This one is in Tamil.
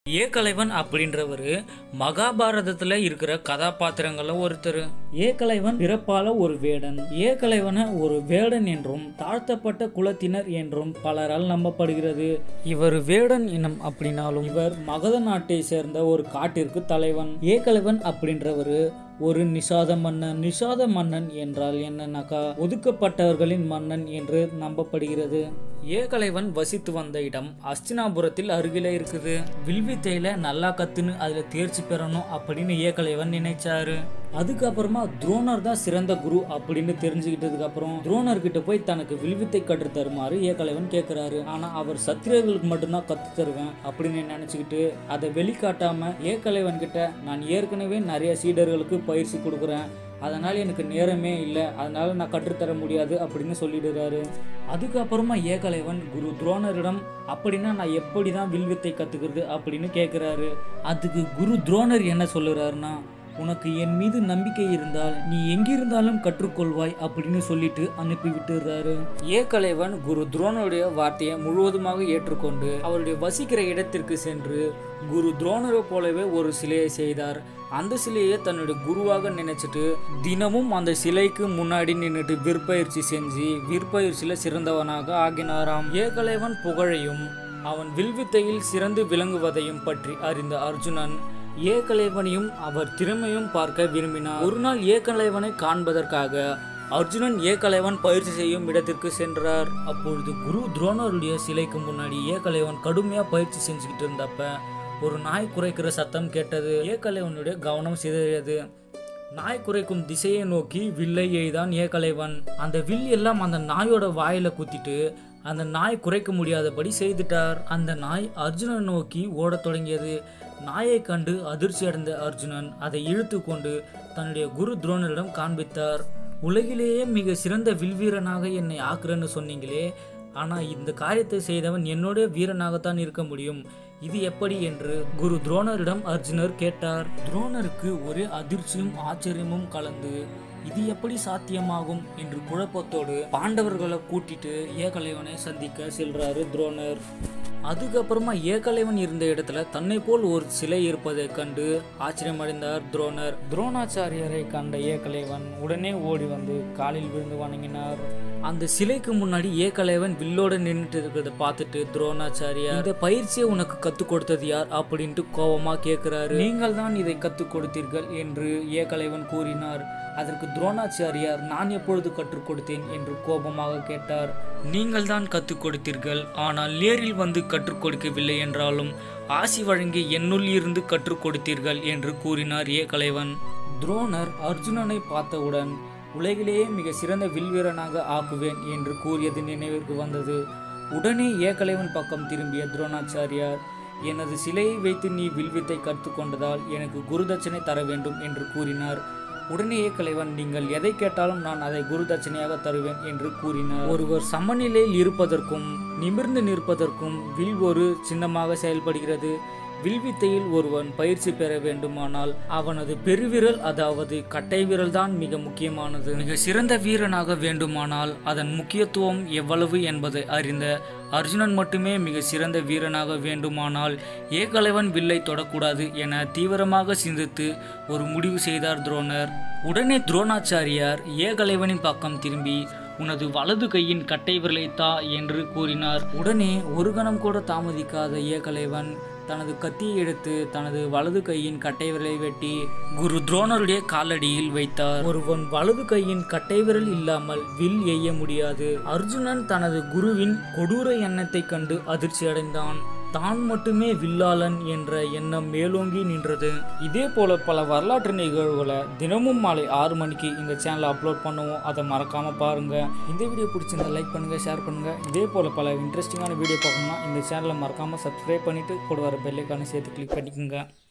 ஏகலைவன் அப்படின்றவரு மகாபாரதத்துல இருக்கிற கதாபாத்திரங்கள்ல ஒருத்தர். ஏகலைவன் பிறப்பால ஒரு வேடன். ஏகலைவனை ஒரு வேடன் என்றும் தாழ்த்தப்பட்ட குலத்தினர் என்றும் பலரால் நம்பப்படுகிறது. இவர் வேடன் இனம் அப்படின்னாலும் இவர் மகத நாட்டை சேர்ந்த ஒரு காட்டிற்கு தலைவன். ஏகலைவன் அப்படின்றவரு ஒரு நிஷாத மன்னன். நிஷாத மன்னன் என்றால் என்னன்னாக்கா ஒதுக்கப்பட்டவர்களின் மன்னன் என்று நம்பப்படுகிறது. ஏகலைவன் வசித்து வந்த இடம் அஸ்தினாபுரத்தில் அருகில இருக்குது. வில்வித்தையில நல்லா கத்துன்னு அதுல தேர்ச்சி பெறணும் அப்படின்னு ஏகலைவன் நினைச்சாரு. அதுக்கப்புறமா துரோணர் தான் சிறந்த குரு அப்படின்னு தெரிஞ்சுக்கிட்டதுக்கு அப்புறம் துரோணர் கிட்ட போய் தனக்கு வில்வித்தை கற்று தருமாறு ஏகலைவன் கேட்கிறாரு. ஆனா அவர் சத்திரியர்களுக்கு மட்டும்தான் கத்து தருவேன் அப்படின்னு நினைச்சுக்கிட்டு அதை வெளிக்காட்டாம ஏகலைவன் கிட்ட நான் ஏற்கனவே நிறைய சீடர்களுக்கு பயிற்சி கொடுக்குறேன், அதனால் எனக்கு நேரமே இல்லை, அதனால நான் கற்றுத்தர முடியாது அப்படின்னு சொல்லிடுறாரு. அதுக்கப்புறமா ஏகலைவன் குரு துரோணரிடம் அப்படின்னா நான் எப்படி தான் வில்வித்தை கற்றுக்கிறது அப்படின்னு கேட்குறாரு. அதுக்கு குரு துரோணர் என்ன சொல்லுறாருன்னா, உனக்கு என் மீது நம்பிக்கை இருந்தால் நீ எங்கிருந்தாலும் கற்றுக்கொள்வாய் அப்படின்னு சொல்லிட்டு அனுப்பி விட்டுறாரு. ஏகலைவன் குரு துரோணருடைய வார்த்தையை முழுவதுமாக ஏற்றுக்கொண்டு அவருடைய வசிக்கிற இடத்திற்கு சென்று குரு துரோணரை போலவே ஒரு சிலையை செய்தார். அந்த சிலையை தன்னுடைய குருவாக நினைச்சிட்டு தினமும் அந்த சிலைக்கு முன்னாடி நின்றுட்டு விற்பயிற்சி செஞ்சு விற்பயிற்சியில சிறந்தவனாக ஆகினாராம். ஏகலைவன் புகழையும் அவன் வில்வித்தையில் சிறந்து விளங்குவதையும் பற்றி அறிந்த அர்ஜுனன் ஏகலைவனையும் அவர் திறமையும் பார்க்க விரும்பினார். ஒரு நாள் ஏகலைவனை காண்பதற்காக அர்ஜுனன் ஏகலைவன் பயிற்சி செய்யும் இடத்திற்கு சென்றார். அப்பொழுது குரு துரோணருடைய சிலைக்கு முன்னாடி ஏகலைவன் கடுமையா பயிற்சி செஞ்சுக்கிட்டு இருந்தப்ப ஒரு நாய் குறைக்கிற சத்தம் கேட்டது. ஏகலைவனுடைய கவனம் சிதறியது. நாய் குறைக்கும் திசையை நோக்கி வில்லை எய்தான் ஏகலைவன். அந்த வில் எல்லாம் அந்த நாயோட வாயில குத்திட்டு அந்த நாய் குறைக்க முடியாதபடி செய்துட்டார். அந்த நாய் அர்ஜுனனை நோக்கி ஓடத் தொடங்கியது. நாயை கண்டு அதிர்ச்சி அடைந்த அர்ஜுனன் அதை இழுத்து கொண்டு தன்னுடைய குரு துரோணரிடம் காண்பித்தார். உலகிலேயே மிக சிறந்த வில்வீரனாக என்னை ஆக்குறன்னு சொன்னீங்களே, ஆனால் இந்த காரியத்தை செய்தவன் என்னுடைய வீரனாகத்தான் இருக்க முடியும், இது எப்படி என்று குரு துரோணரிடம் அர்ஜுனர் கேட்டார். துரோணருக்கு ஒரே அதிர்ச்சியும் ஆச்சரியமும் கலந்து இது எப்படி சாத்தியமாகும் என்று குழப்பத்தோடு பாண்டவர்களை கூட்டிட்டு ஏகலைவனை சந்திக்க செல்றாரு துரோணர். அதுக்கப்புறமா ஏகலைவன் இருந்த இடத்துல தன்னை போல் ஒரு சிலை இருப்பதை கண்டு ஆச்சரியமடைந்தார் துரோணர். துரோணாச்சாரியரை கண்ட ஏகலைவன் உடனே ஓடி வந்து காலில் விழுந்து வணங்கினார். அந்த சிலைக்கு முன்னாடி ஏகலைவன் வில்லோட நின்றுட்டு இருக்கிறத பார்த்துட்டு துரோணாச்சாரியார், இந்த பயிற்சியை உனக்கு கத்துக் கொடுத்தது யார் அப்படின்ட்டு கோபமா கேட்கிறாரு. நீங்கள் தான் இதை கத்துக் கொடுத்தீர்கள் என்று ஏகலைவன் கூறினார். அதற்கு துரோணாச்சாரியார், நான் எப்பொழுது கற்றுக் கொடுத்தேன் என்று கோபமாக கேட்டார். நீங்கள் தான் கற்றுக் கொடுத்தீர்கள், ஆனால் நேரில் வந்து கற்றுக் கொடுக்கவில்லை என்றாலும் ஆசி வழங்கி என்னுள் இருந்து கற்றுக் கொடுத்தீர்கள் என்று கூறினார் ஏகலைவன். துரோணர் அர்ஜுனனை பார்த்தவுடன் உலகிலேயே மிக சிறந்த வில்வீரனாக ஆக்குவேன் என்று கூறியது நினைவிற்கு வந்தது. உடனே ஏகலைவன் பக்கம் திரும்பிய துரோணாச்சாரியார், எனது சிலையை வைத்து நீ வில்வித்தை கற்றுக்கொண்டதால் எனக்கு குருதட்சணை தர வேண்டும் என்று கூறினார். உடனே ஏகலைவன், நீங்கள் எதை கேட்டாலும் நான் அதை குரு தட்சணையாக தருவேன் என்று கூறினார். ஒருவர் சமநிலையில் இருப்பதற்கும் நிமிர்ந்து நிற்பதற்கும் வில் ஒரு சின்னமாக செயல்படுகிறது. வில்வித்தையில் ஒருவன் பயிற்சி பெற வேண்டுமானால் அவனது பெருவிரல் அதாவது கட்டை விரல் தான் மிக முக்கியமானது. மிக சிறந்த வீரனாக வேண்டுமானால் அதன் முக்கியத்துவம் எவ்வளவு என்பதை அறிந்த அர்ஜுனன் மட்டுமே மிக சிறந்த வீரனாக வேண்டுமானால் ஏகலைவன் வில்லை தொடக்கூடாது என தீவிரமாக சிந்தித்து ஒரு முடிவு செய்தார் துரோணர். உடனே துரோணாச்சாரியார் ஏகலைவனின் பக்கம் திரும்பி, உனது வலது கையின் கட்டை விரலை தா என்று கூறினார். உடனே ஒரு கணம் கூட தாமதிக்காத ஏகலைவன் தனது கத்தியை எடுத்து தனது வலது கையின் கட்டை விரலை வெட்டி குரு துரோணருடைய காலடியில் வைத்தார். ஒருவன் வலது கையின் கட்டை விரல் இல்லாமல் வில் எய்ய முடியாது. அர்ஜுனன் தனது குருவின் கொடூர எண்ணத்தை கண்டு அதிர்ச்சி அடைந்தான். தான் மட்டுமே வில்லாளன் என்ற எண்ணம் மேலோங்கி நின்றது. இதே போல பல வரலாற்று நிகழ்வுகளை தினமும் மாலை 6 மணிக்கு இந்த சேனலை அப்லோட் பண்ணுவோம், அதை மறக்காம பாருங்க. இந்த வீடியோ பிடிச்சிருந்தா லைக் பண்ணுங்க, ஷேர் பண்ணுங்க. இதே போல பல இன்ட்ரெஸ்டிங்கான வீடியோ பார்க்கணும்னா இந்த சேனலை மறக்காம சப்ஸ்கிரைப் பண்ணிட்டு கூட வர பெல் ஐகானை சேர்த்து கிளிக் பண்ணிக்கோங்க.